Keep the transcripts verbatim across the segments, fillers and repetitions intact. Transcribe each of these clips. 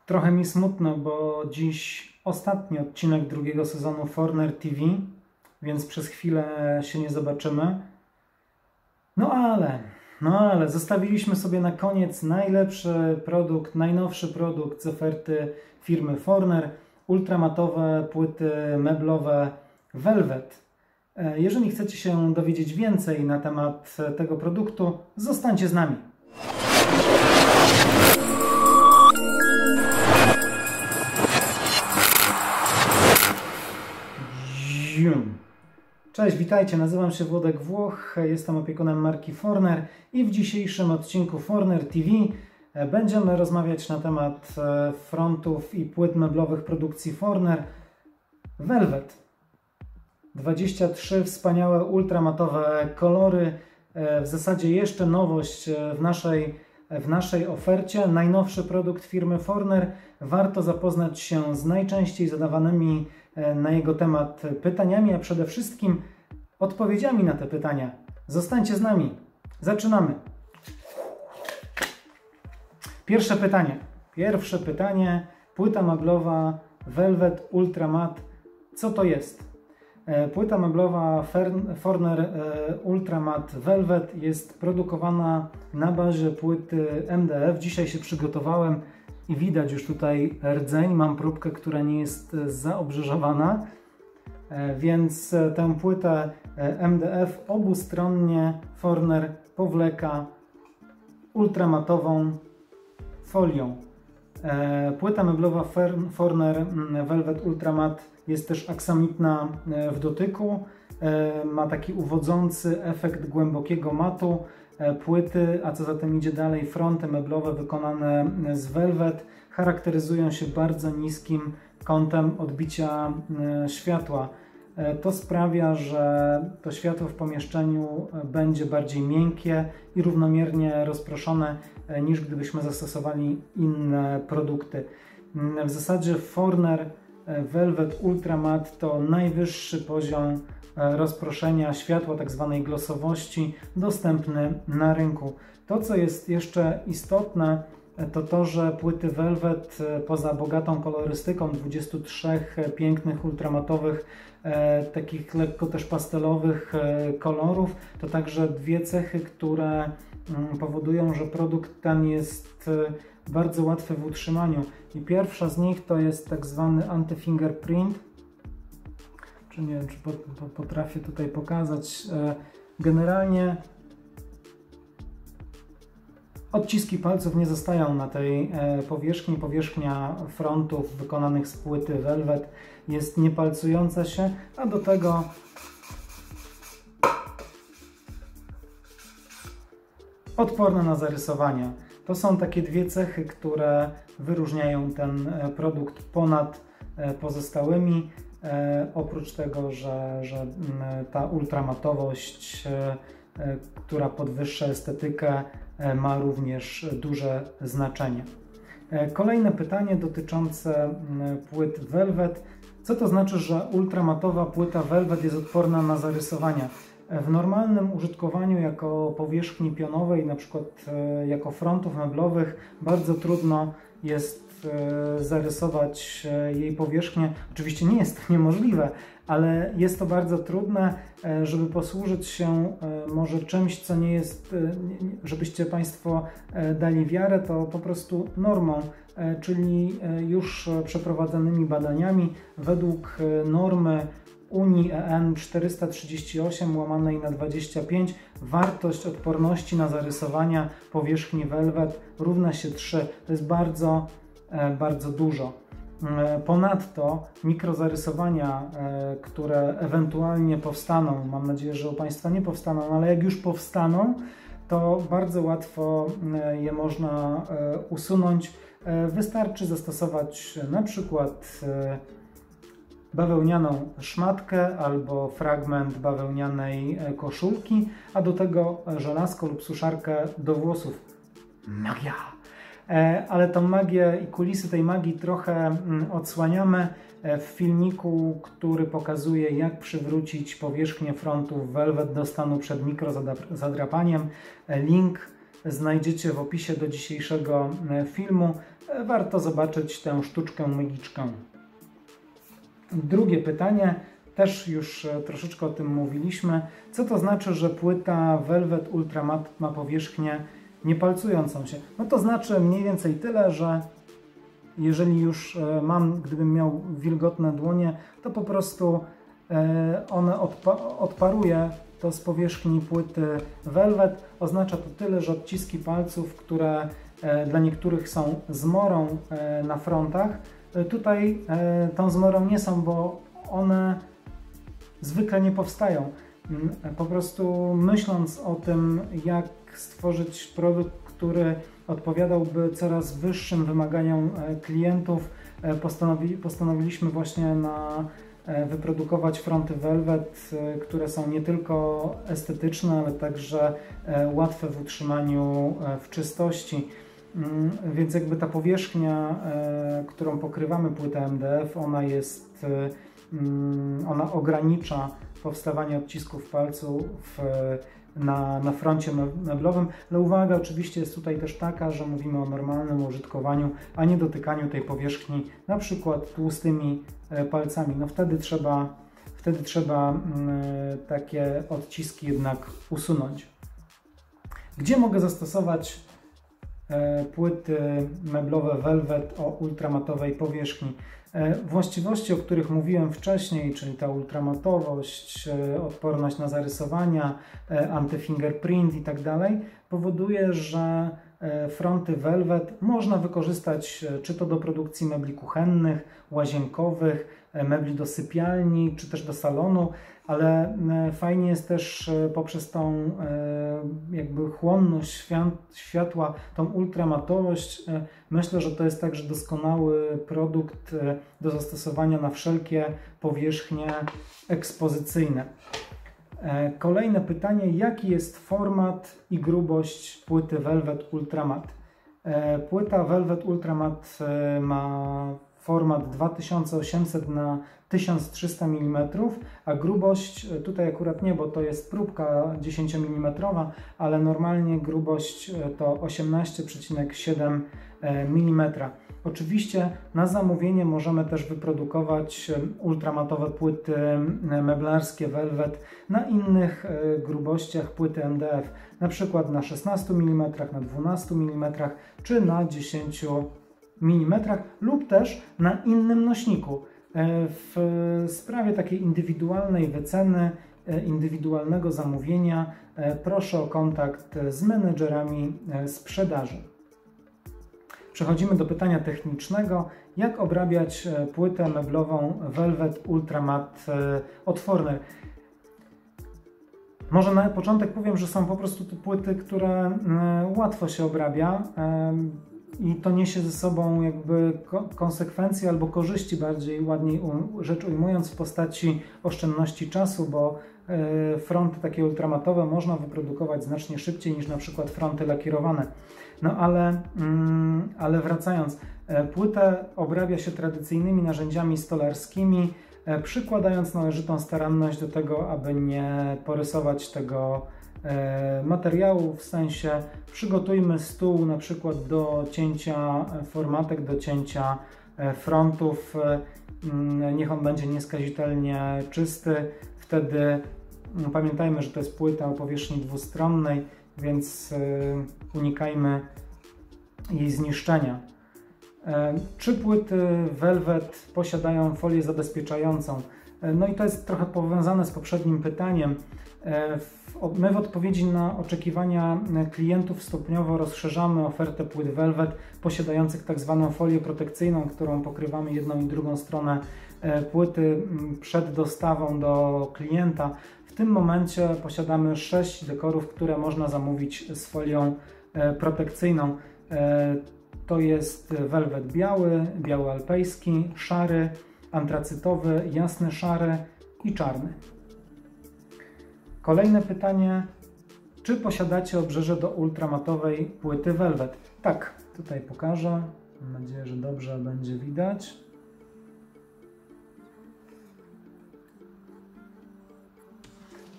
Trochę mi smutno, bo dziś ostatni odcinek drugiego sezonu Forner T V, więc przez chwilę się nie zobaczymy. No ale, no ale zostawiliśmy sobie na koniec najlepszy produkt, najnowszy produkt z oferty firmy Forner. Ultramatowe płyty meblowe Velvet. Jeżeli chcecie się dowiedzieć więcej na temat tego produktu, zostańcie z nami. Cześć, witajcie, nazywam się Włodek Włoch, jestem opiekunem marki Forner i w dzisiejszym odcinku Forner T V będziemy rozmawiać na temat frontów i płyt meblowych produkcji Forner Velvet. dwadzieścia trzy wspaniałe ultramatowe kolory, w zasadzie jeszcze nowość w naszej, w naszej ofercie, najnowszy produkt firmy Forner. Warto zapoznać się z najczęściej zadawanymi na jego temat pytaniami, a przede wszystkim odpowiedziami na te pytania. Zostańcie z nami. Zaczynamy. Pierwsze pytanie. Pierwsze pytanie. Płyta meblowa Velvet Ultramat. Co to jest? Płyta meblowa Forner Ultramat Velvet jest produkowana na bazie płyty M D F. Dzisiaj się przygotowałem i widać już tutaj rdzeń. Mam próbkę, która nie jest zaobrzyżowana, więc tę płytę M D F obustronnie Forner powleka ultramatową folią. Płyta meblowa Forner Velvet Ultramat jest też aksamitna w dotyku. Ma taki uwodzący efekt głębokiego matu płyty, a co za tym idzie dalej, fronty meblowe wykonane z velvet charakteryzują się bardzo niskim kątem odbicia światła. To sprawia, że to światło w pomieszczeniu będzie bardziej miękkie i równomiernie rozproszone niż gdybyśmy zastosowali inne produkty. W zasadzie Forner Velvet Ultramat to najwyższy poziom rozproszenia światła, tak zwanej glosowości, dostępny na rynku. To, co jest jeszcze istotne, to to, że płyty Velvet poza bogatą kolorystyką dwudziestu trzech pięknych ultramatowych, e, takich lekko też pastelowych e, kolorów, to także dwie cechy, które m, powodują, że produkt ten jest e, bardzo łatwy w utrzymaniu. I pierwsza z nich to jest tak zwany anti-fingerprint. Czy nie wiem, czy potrafię tutaj pokazać. Generalnie odciski palców nie zostają na tej powierzchni. Powierzchnia frontów wykonanych z płyty Velvet jest niepalcująca się, a do tego odporna na zarysowania. To są takie dwie cechy, które wyróżniają ten produkt ponad pozostałymi. E, oprócz tego, że, że m, ta ultramatowość, e, e, która podwyższa estetykę, e, ma również duże znaczenie. E, kolejne pytanie dotyczące m, płyt Velvet. Co to znaczy, że ultramatowa płyta Velvet jest odporna na zarysowania? E, w normalnym użytkowaniu jako powierzchni pionowej, na przykład e, jako frontów meblowych, bardzo trudno jest zarysować jej powierzchnię. Oczywiście nie jest to niemożliwe, ale jest to bardzo trudne, żeby posłużyć się może czymś, co nie jest, żebyście Państwo dali wiarę, to po prostu normą, czyli już przeprowadzonymi badaniami według normy Unii E N czterysta trzydzieści osiem łamanej na dwadzieścia pięć wartość odporności na zarysowania powierzchni Velvet równa się trzy. To jest bardzo bardzo dużo. Ponadto mikrozarysowania, które ewentualnie powstaną, mam nadzieję, że u Państwa nie powstaną, ale jak już powstaną, to bardzo łatwo je można usunąć. Wystarczy zastosować na przykład bawełnianą szmatkę albo fragment bawełnianej koszulki, a do tego żelazko lub suszarkę do włosów. Magia! Ale tą magię i kulisy tej magii trochę odsłaniamy w filmiku, który pokazuje, jak przywrócić powierzchnię frontów Velvet do stanu przed mikrozadrapaniem. Link znajdziecie w opisie do dzisiejszego filmu. Warto zobaczyć tę sztuczkę magiczkę. Drugie pytanie, też już troszeczkę o tym mówiliśmy. Co to znaczy, że płyta Velvet Ultra Matte ma powierzchnię niepalcującą się? No to znaczy mniej więcej tyle, że jeżeli już mam, gdybym miał wilgotne dłonie, to po prostu one odpa odparuje to z powierzchni płyty Velvet. Oznacza to tyle, że odciski palców, które dla niektórych są zmorą na frontach, tutaj tą zmorą nie są, bo one zwykle nie powstają. Po prostu myśląc o tym, jak stworzyć produkt, który odpowiadałby coraz wyższym wymaganiom klientów, postanowi postanowiliśmy właśnie na wyprodukować fronty Velvet, które są nie tylko estetyczne, ale także łatwe w utrzymaniu w czystości. Więc jakby ta powierzchnia, którą pokrywamy płytę M D F, ona jest, ona ogranicza powstawanie odcisków palców na, na froncie meblowym, ale uwaga oczywiście jest tutaj też taka, że mówimy o normalnym użytkowaniu, a nie dotykaniu tej powierzchni na przykład tłustymi palcami. No wtedy trzeba, wtedy trzeba takie odciski jednak usunąć. Gdzie mogę zastosować płyty meblowe Velvet o ultramatowej powierzchni? Właściwości, o których mówiłem wcześniej, czyli ta ultramatowość, odporność na zarysowania, antyfingerprint i tak dalej, powoduje, że fronty Velvet można wykorzystać czy to do produkcji mebli kuchennych, łazienkowych, mebli do sypialni, czy też do salonu, ale fajnie jest też poprzez tą jakby chłonność światła, tą ultramatowość. Myślę, że to jest także doskonały produkt do zastosowania na wszelkie powierzchnie ekspozycyjne. Kolejne pytanie, jaki jest format i grubość płyty Velvet Ultra Matte? Płyta Velvet Ultra Matte ma format dwa tysiące osiemset na tysiąc trzysta milimetrów, a grubość tutaj akurat nie, bo to jest próbka dziesięciomilimetrowa, ale normalnie grubość to osiemnaście przecinek siedem milimetra. Oczywiście na zamówienie możemy też wyprodukować ultramatowe płyty meblarskie Velvet na innych grubościach płyty M D F, na przykład na szesnastu milimetrach, na dwunastu milimetrach czy na dziesięciu milimetrach lub też na innym nośniku. W sprawie takiej indywidualnej wyceny, indywidualnego zamówienia proszę o kontakt z menedżerami sprzedaży. Przechodzimy do pytania technicznego. Jak obrabiać płytę meblową Velvet Ultra Matte od Forner? Może na początek powiem, że są po prostu to płyty, które łatwo się obrabia i to niesie ze sobą jakby konsekwencje albo korzyści, bardziej ładniej rzecz ujmując, w postaci oszczędności czasu, bo fronty takie ultramatowe można wyprodukować znacznie szybciej niż na przykład fronty lakierowane. No ale, ale wracając, płytę obrabia się tradycyjnymi narzędziami stolarskimi, przykładając należytą staranność do tego, aby nie porysować tego materiału, w sensie przygotujmy stół na przykład do cięcia formatek, do cięcia frontów, niech on będzie nieskazitelnie czysty, wtedy pamiętajmy, że to jest płyta o powierzchni dwustronnej, więc unikajmy jej zniszczenia. Czy płyty Velvet posiadają folię zabezpieczającą? No i to jest trochę powiązane z poprzednim pytaniem. My w odpowiedzi na oczekiwania klientów stopniowo rozszerzamy ofertę płyt Velvet posiadających tak zwaną folię protekcyjną, którą pokrywamy jedną i drugą stronę płyty przed dostawą do klienta. W tym momencie posiadamy sześć dekorów, które można zamówić z folią protekcyjną. To jest welwet biały, biały alpejski, szary, antracytowy, jasny szary i czarny. Kolejne pytanie. Czy posiadacie obrzeże do ultramatowej płyty Velvet? Tak, tutaj pokażę. Mam nadzieję, że dobrze będzie widać.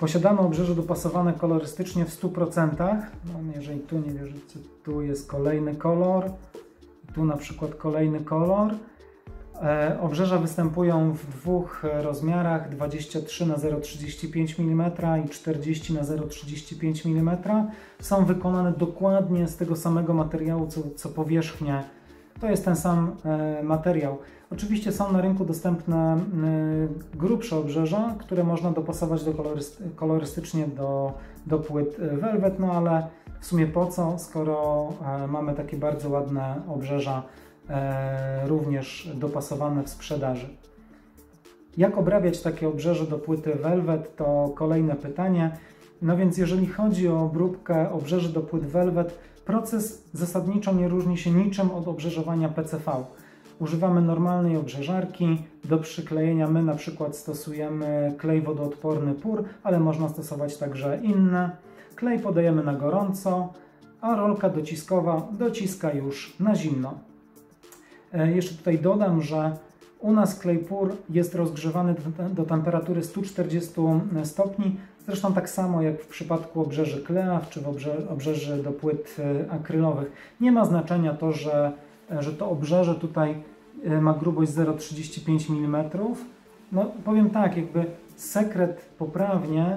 Posiadamy obrzeże dopasowane kolorystycznie w stu procentach. No, jeżeli tu nie wierzycie, tu jest kolejny kolor, tu na przykład kolejny kolor. E, obrzeża występują w dwóch rozmiarach, dwadzieścia trzy na zero przecinek trzydzieści pięć milimetra i czterdzieści na zero przecinek trzydzieści pięć milimetra. Są wykonane dokładnie z tego samego materiału, co, co powierzchnie. To jest ten sam e, materiał. Oczywiście są na rynku dostępne e, grubsze obrzeża, które można dopasować do kolorysty, kolorystycznie do, do płyt Velvet, no ale w sumie po co, skoro e, mamy takie bardzo ładne obrzeża e, również dopasowane w sprzedaży. Jak obrabiać takie obrzeże do płyty Velvet, to kolejne pytanie. No więc jeżeli chodzi o obróbkę obrzeży do płyt Velvet, proces zasadniczo nie różni się niczym od obrzeżowania P C V. Używamy normalnej obrzeżarki. Do przyklejenia my na przykład stosujemy klej wodoodporny P U R, ale można stosować także inne. Klej podajemy na gorąco, a rolka dociskowa dociska już na zimno. E, jeszcze tutaj dodam, że u nas klej P U R jest rozgrzewany do, do temperatury stu czterdziestu stopni, zresztą tak samo jak w przypadku obrzeży Kleaf czy w obrze, obrzeży do płyt akrylowych. Nie ma znaczenia to, że, że to obrzeże tutaj ma grubość zero przecinek trzydzieści pięć milimetrów. No powiem tak, jakby sekret poprawnie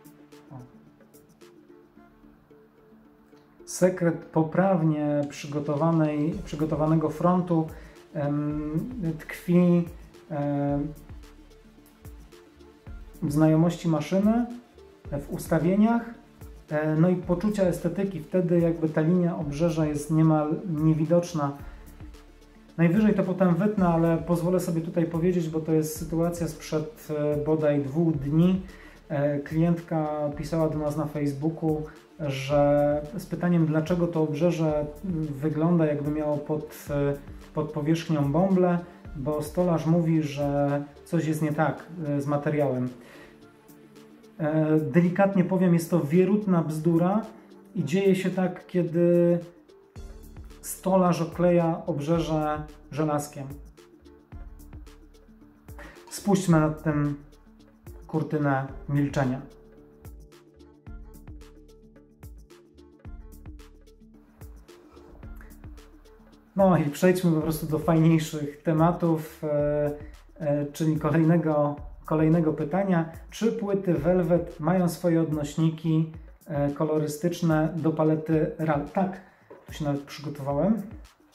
sekret poprawnie przygotowanej, przygotowanego frontu tkwi w znajomości maszyny, w ustawieniach, no i poczucia estetyki. Wtedy jakby ta linia obrzeża jest niemal niewidoczna. Najwyżej to potem wytnę, ale pozwolę sobie tutaj powiedzieć, bo to jest sytuacja sprzed bodaj dwóch dni. Klientka pisała do nas na Facebooku, że z pytaniem, dlaczego to obrzeże wygląda, jakby miało pod, pod powierzchnią bąble, bo stolarz mówi, że coś jest nie tak z materiałem. Delikatnie powiem, jest to wierutna bzdura i dzieje się tak, kiedy stolarz okleja obrzeże żelazkiem. Spuśćmy nad tym kurtynę milczenia. No i przejdźmy po prostu do fajniejszych tematów, e, e, czyli kolejnego, kolejnego pytania. Czy płyty Velvet mają swoje odnośniki e, kolorystyczne do palety R A L? Tak, tu się nawet przygotowałem.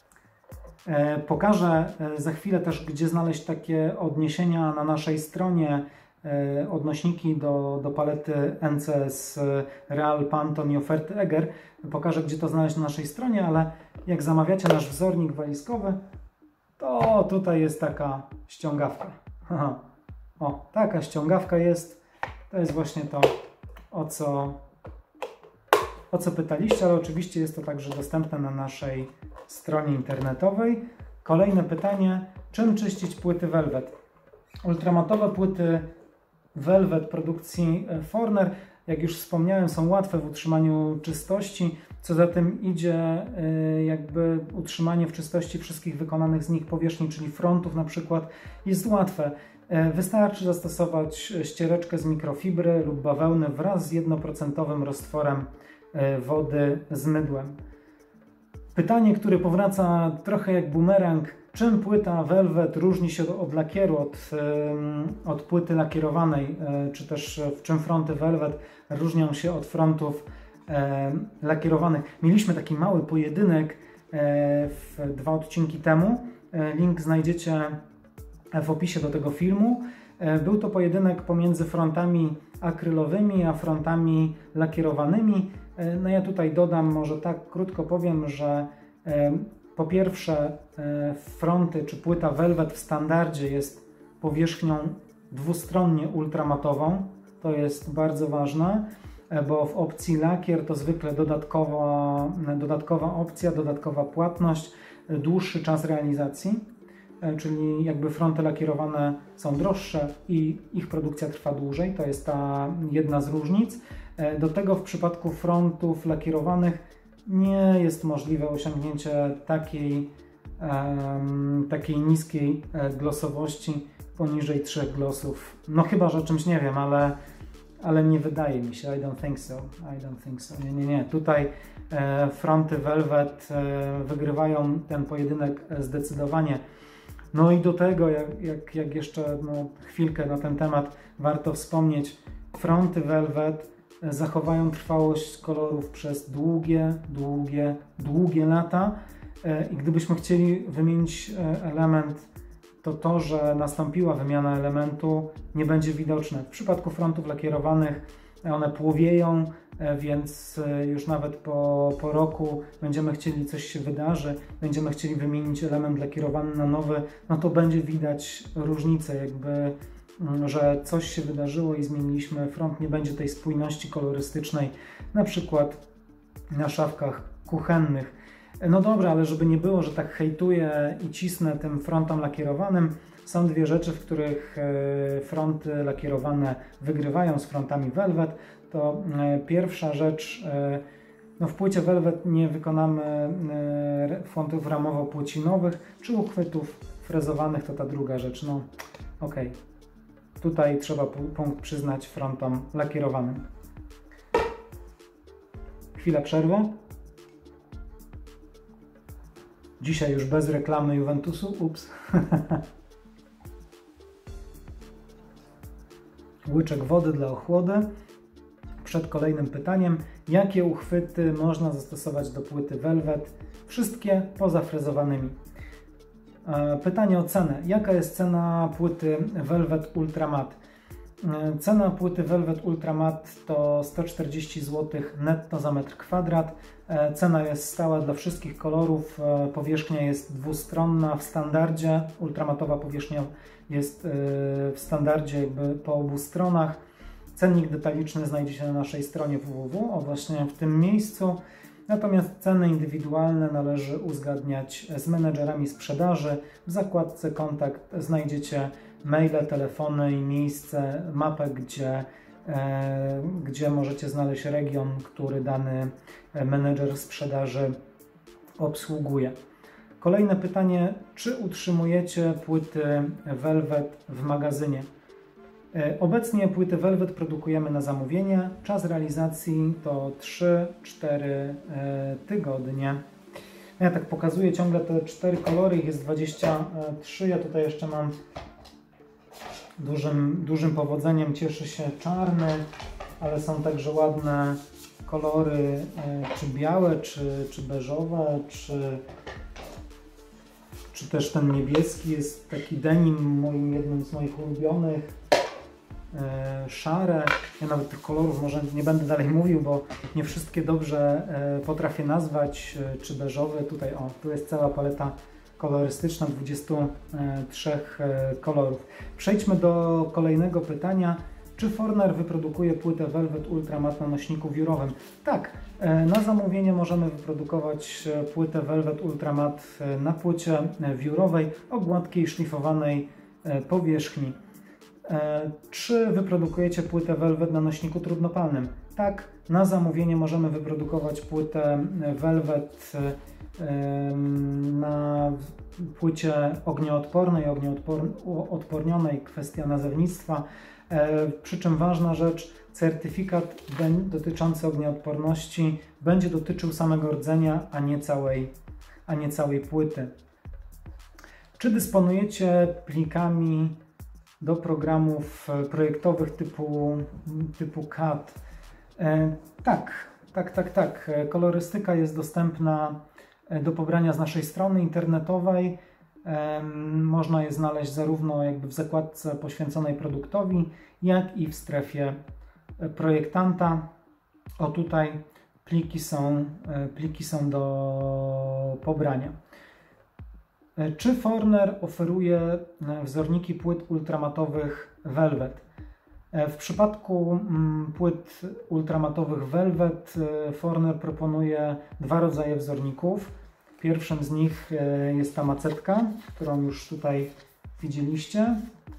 E, pokażę e, za chwilę też, gdzie znaleźć takie odniesienia na naszej stronie, e, odnośniki do, do palety N C S R A L, Pantone i oferty Eger. Pokażę, gdzie to znaleźć na naszej stronie, ale jak zamawiacie nasz wzornik walizkowy, to tutaj jest taka ściągawka. Aha. O, taka ściągawka jest. To jest właśnie to, o co, o co pytaliście, ale oczywiście jest to także dostępne na naszej stronie internetowej. Kolejne pytanie, czym czyścić płyty Velvet? Ultramatowe płyty Velvet produkcji Forner, jak już wspomniałem, są łatwe w utrzymaniu czystości. Co za tym idzie, jakby utrzymanie w czystości wszystkich wykonanych z nich powierzchni, czyli frontów na przykład, jest łatwe. Wystarczy zastosować ściereczkę z mikrofibry lub bawełny wraz z jednoprocentowym roztworem wody z mydłem. Pytanie, które powraca trochę jak bumerang, czym płyta Velvet różni się od lakieru, od, od płyty lakierowanej, czy też w czym fronty Velvet różnią się od frontów lakierowanych. Mieliśmy taki mały pojedynek w dwa odcinki temu. Link znajdziecie w opisie do tego filmu. Był to pojedynek pomiędzy frontami akrylowymi a frontami lakierowanymi. No ja tutaj dodam, może tak krótko powiem, że po pierwsze fronty czy płyta Velvet w standardzie jest powierzchnią dwustronnie ultramatową. To jest bardzo ważne, bo w opcji lakier to zwykle dodatkowa, dodatkowa opcja, dodatkowa płatność, dłuższy czas realizacji, czyli jakby fronty lakierowane są droższe i ich produkcja trwa dłużej. To jest ta jedna z różnic. Do tego w przypadku frontów lakierowanych nie jest możliwe osiągnięcie takiej, um, takiej niskiej glossowości poniżej trzech glossów. No chyba, że czymś nie wiem, ale, ale nie wydaje mi się, I don't think so, I don't think so, nie, nie, nie. Tutaj e, fronty Velvet e, wygrywają ten pojedynek zdecydowanie. No i do tego, jak, jak, jak jeszcze no, chwilkę na ten temat warto wspomnieć, fronty Velvet zachowają trwałość kolorów przez długie, długie, długie lata i gdybyśmy chcieli wymienić element, to to, że nastąpiła wymiana elementu, nie będzie widoczne. W przypadku frontów lakierowanych one płowieją, więc już nawet po, po roku będziemy chcieli, coś się wydarzy, będziemy chcieli wymienić element lakierowany na nowy, no to będzie widać różnicę, jakby, że coś się wydarzyło i zmieniliśmy front, nie będzie tej spójności kolorystycznej, na przykład na szafkach kuchennych. No dobra, ale żeby nie było, że tak hejtuję i cisnę tym frontom lakierowanym, są dwie rzeczy, w których fronty lakierowane wygrywają z frontami Velvet. To pierwsza rzecz, no w płycie Velvet nie wykonamy frontów ramowo-płcinowych czy uchwytów frezowanych, to ta druga rzecz. No okej, okay. Tutaj trzeba punkt przyznać frontom lakierowanym. Chwila przerwy. Dzisiaj już bez reklamy Juventusu, ups. Łyczek wody dla ochłody. Przed kolejnym pytaniem, jakie uchwyty można zastosować do płyty Velvet? Wszystkie poza frezowanymi. Pytanie o cenę. Jaka jest cena płyty Velvet Ultra Matte? Cena płyty Velvet Ultra Matte to sto czterdzieści złotych netto za metr kwadrat. Cena jest stała dla wszystkich kolorów. Powierzchnia jest dwustronna w standardzie. Ultramatowa powierzchnia jest w standardzie jakby po obu stronach. Cennik detaliczny znajdzie się na naszej stronie w w w, o właśnie w tym miejscu. Natomiast ceny indywidualne należy uzgadniać z menedżerami sprzedaży. W zakładce kontakt znajdziecie maile, telefony i miejsce, mapę, gdzie, e, gdzie możecie znaleźć region, który dany menedżer sprzedaży obsługuje. Kolejne pytanie, czy utrzymujecie płyty Velvet w magazynie? Obecnie płyty Velvet produkujemy na zamówienie. Czas realizacji to trzy cztery tygodnie. Ja tak pokazuję ciągle te cztery kolory, ich jest dwadzieścia trzy. Ja tutaj jeszcze mam dużym, dużym powodzeniem, cieszy się czarny, ale są także ładne kolory, czy białe, czy, czy beżowe, czy, czy też ten niebieski jest taki denim, moim, jednym z moich ulubionych. E, szare. Ja nawet tych kolorów może nie będę dalej mówił, bo nie wszystkie dobrze e, potrafię nazwać, e, czy beżowy. Tutaj o, tu jest cała paleta kolorystyczna dwudziestu trzech e, kolorów. Przejdźmy do kolejnego pytania. Czy Forner wyprodukuje płytę Velvet Ultra Matte na nośniku wiórowym? Tak, e, na zamówienie możemy wyprodukować płytę Velvet Ultra Matte na płycie wiórowej o gładkiej, szlifowanej e, powierzchni. Czy wyprodukujecie płytę Velvet na nośniku trudnopalnym? Tak, na zamówienie możemy wyprodukować płytę Velvet na płycie ognioodpornej, ognioodpornionej, kwestia nazewnictwa. Przy czym ważna rzecz, certyfikat dotyczący ognioodporności będzie dotyczył samego rdzenia, a nie całej, a nie całej płyty. Czy dysponujecie plikami do programów projektowych typu, typu C A D? E, tak, tak, tak, tak. Kolorystyka jest dostępna do pobrania z naszej strony internetowej. E, można je znaleźć zarówno jakby w zakładce poświęconej produktowi, jak i w strefie projektanta. O tutaj pliki są, pliki są do pobrania. Czy Forner oferuje wzorniki płyt ultramatowych Velvet? W przypadku płyt ultramatowych Velvet Forner proponuje dwa rodzaje wzorników. Pierwszym z nich jest ta macetka, którą już tutaj widzieliście.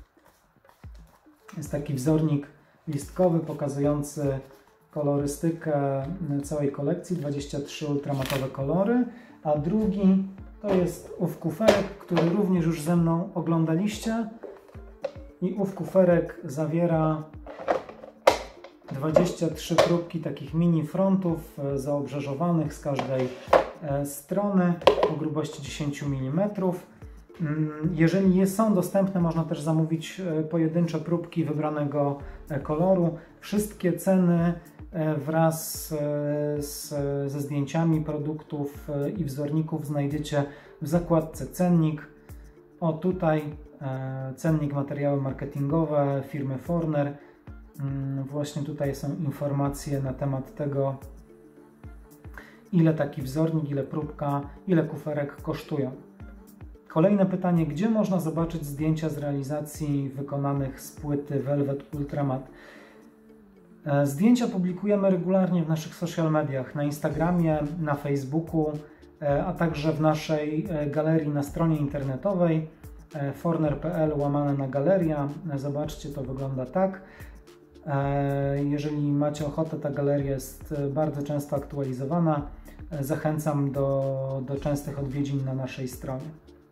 Jest taki wzornik listkowy pokazujący kolorystykę całej kolekcji, dwadzieścia trzy ultramatowe kolory, a drugi to jest ów kuferek, który również już ze mną oglądaliście i ów kuferek zawiera dwadzieścia trzy próbki takich mini frontów zaobrzeżowanych z każdej strony o grubości dziesięć milimetrów. Jeżeli jest, są dostępne, można też zamówić pojedyncze próbki wybranego koloru. Wszystkie ceny wraz z, ze zdjęciami produktów i wzorników znajdziecie w zakładce Cennik. O, tutaj cennik, materiały marketingowe firmy Forner. Właśnie tutaj są informacje na temat tego, ile taki wzornik, ile próbka, ile kuferek kosztują. Kolejne pytanie, gdzie można zobaczyć zdjęcia z realizacji wykonanych z płyty Velvet Ultramat? Zdjęcia publikujemy regularnie w naszych social mediach, na Instagramie, na Facebooku, a także w naszej galerii na stronie internetowej forner kropka p l łamane na galeria. Zobaczcie, to wygląda tak. Jeżeli macie ochotę, ta galeria jest bardzo często aktualizowana. Zachęcam do, do częstych odwiedzin na naszej stronie.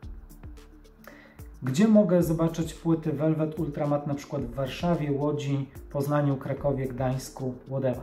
Gdzie mogę zobaczyć płyty Velvet Ultramat, na przykład w Warszawie, Łodzi, Poznaniu, Krakowie, Gdańsku, whatever.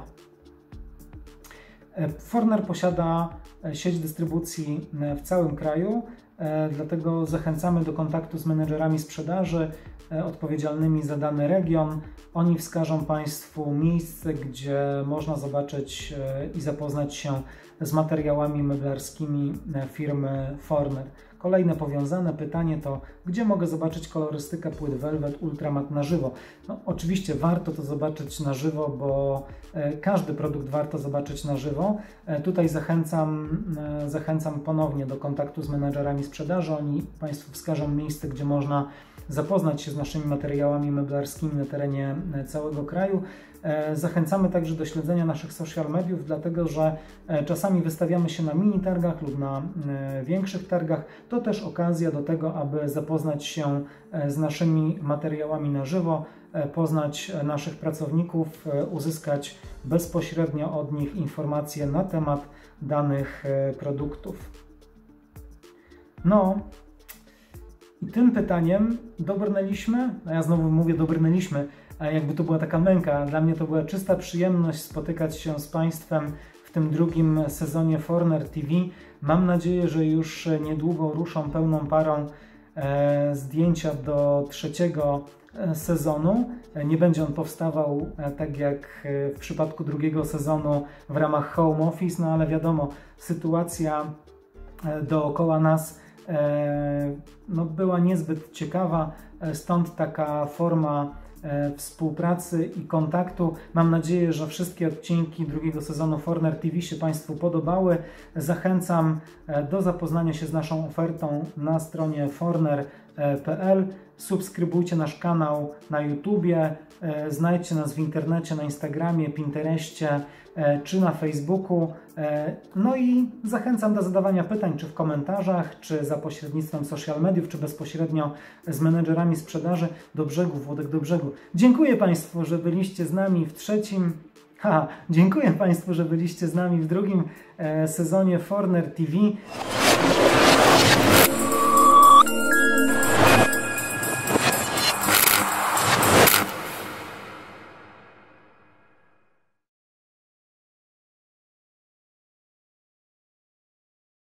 Forner posiada sieć dystrybucji w całym kraju, dlatego zachęcamy do kontaktu z menedżerami sprzedaży odpowiedzialnymi za dany region. Oni wskażą Państwu miejsce, gdzie można zobaczyć i zapoznać się z materiałami meblarskimi firmy Forner. Kolejne powiązane pytanie to, gdzie mogę zobaczyć kolorystykę płyt Velvet Ultramat na żywo? No, oczywiście warto to zobaczyć na żywo, bo każdy produkt warto zobaczyć na żywo. Tutaj zachęcam, zachęcam ponownie do kontaktu z menedżerami sprzedaży. Oni Państwu wskażą miejsce, gdzie można zapoznać się z naszymi materiałami meblarskimi na terenie całego kraju. Zachęcamy także do śledzenia naszych social mediów, dlatego że czasami wystawiamy się na mini targach lub na większych targach. To też okazja do tego, aby zapoznać się z naszymi materiałami na żywo, poznać naszych pracowników, uzyskać bezpośrednio od nich informacje na temat danych produktów. No i tym pytaniem dobrnęliśmy, a ja znowu mówię dobrnęliśmy, a jakby to była taka męka. Dla mnie to była czysta przyjemność spotykać się z Państwem w tym drugim sezonie Forner T V. Mam nadzieję, że już niedługo ruszą pełną parą e, zdjęcia do trzeciego sezonu. Nie będzie on powstawał e, tak jak w przypadku drugiego sezonu w ramach Home Office, no ale wiadomo, sytuacja e, dookoła nas e, no, była niezbyt ciekawa, e, stąd taka forma współpracy i kontaktu. Mam nadzieję, że wszystkie odcinki drugiego sezonu Forner T V się Państwu podobały. Zachęcam do zapoznania się z naszą ofertą na stronie forner kropka p l. Subskrybujcie nasz kanał na YouTubie, znajdźcie nas w internecie, na Instagramie, Pinterestie czy na Facebooku. No i zachęcam do zadawania pytań, czy w komentarzach, czy za pośrednictwem social mediów, czy bezpośrednio z menedżerami sprzedaży. Do brzegu, Włodek, do brzegu. Dziękuję Państwu, że byliście z nami w trzecim, ha, dziękuję Państwu, że byliście z nami w drugim sezonie Forner T V.